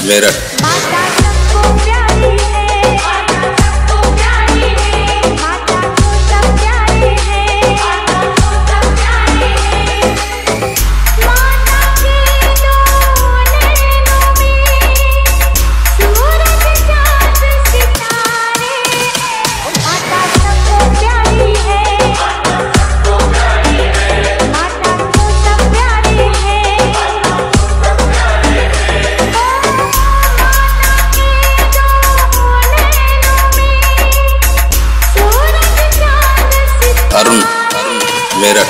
मेरठ। माता सबको प्यारी है, माता सबको प्यारी है, माता को सब प्यारे हैं, माता को सब प्यारे हैं। माता के दो नैनों में सूरज चाँद सितारे, माता सबको प्यारी है, माता सबको प्यारी है, माता को सब प्यारे हैं, माता को सब प्यारे हैं। अरुण मेरठ।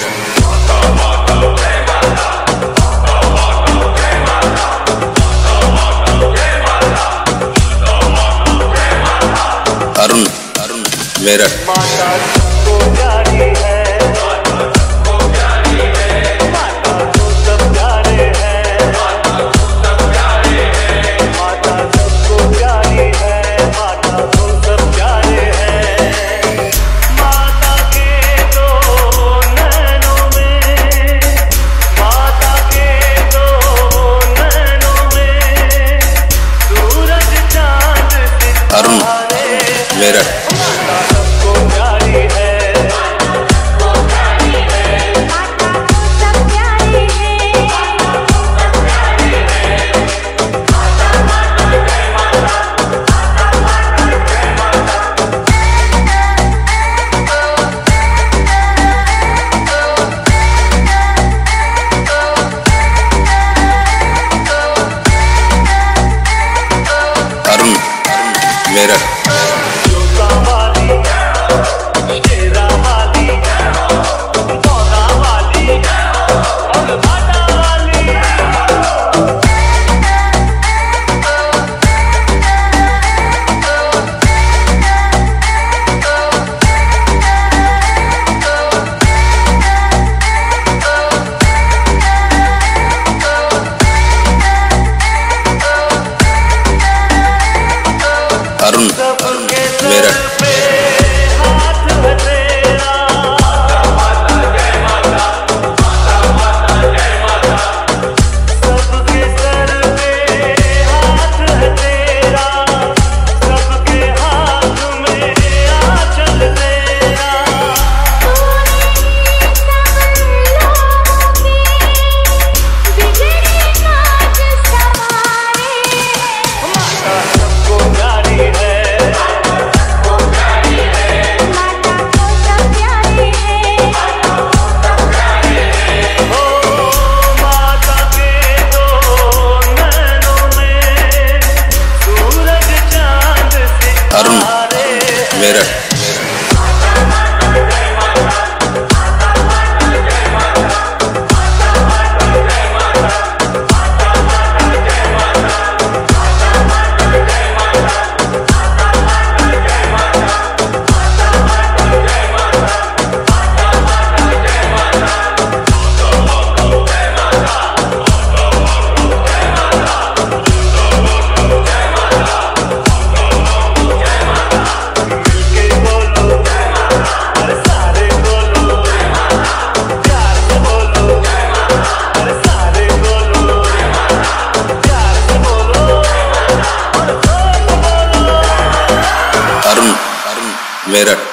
अरुण मेरठ। माता सबको प्यारी है, माता सबको प्यारी है, माता को सब प्यारे हैं, माता को सब प्यारे हैं, माता सबको प्यारी है, माता को सब प्यारे हैं। माता के दो नैनों में, माता के दो नैनों में सूरज चाँद सितारे, मेरठ। माता सबको प्यारी है, माता सबको प्यारी है, माता को सब प्यारे हैं, माता को सब प्यारे हैं। माता माता जय माता, माता माता जय माता। अरुण मेरठ। जोता वाली, शेरा वाली, गौरा वाली और माता वाली। अरुण सबके मेरठ। सर पे हाथ है तेरा, माता जय माता, माता माता जय माता। सबके सर पे हाथ है तेरा, सबके हाथ में आंचल तेरा। तूने ही सब लोगों के बिगड़े काज संवारे, माता सबको प्यारी है, माता सबको प्यारी है, माता को सब प्यारे हैं, माता को सब प्यारे हैं। ओ माता के दो नैनों में सूरज चाँद अरुण सितारे, मेरठ। माता माता जय माता, माता माता जय माता, माता माता जय माता, माता माता जय माता, माता माता जय माता, माता माता जय माता, माता माता जय माता, माता माता जय मिलके बोलो अरे सारे बोलो, प्यार से बोलो अरे सारे बोलो, प्यार से बोलो और जोर से बोलो। अरुण मेरठ।